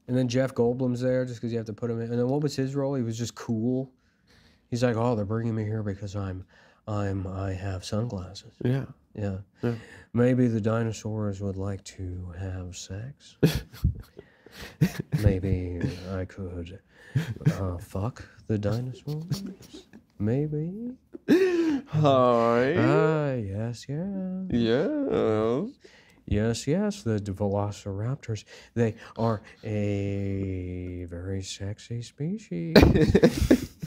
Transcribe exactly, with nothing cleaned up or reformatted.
And then Jeff Goldblum's there just because you have to put him in. And then what was his role? He was just cool. He's like, oh, they're bringing me here because I'm, I'm, I have sunglasses. Yeah. Yeah. yeah. Maybe the dinosaurs would like to have sex. Maybe I could uh, fuck the dinosaurs. Maybe. Hi. Ah, uh, yes, yes. Yes. Yes, yes, the velociraptors, they are a very sexy species.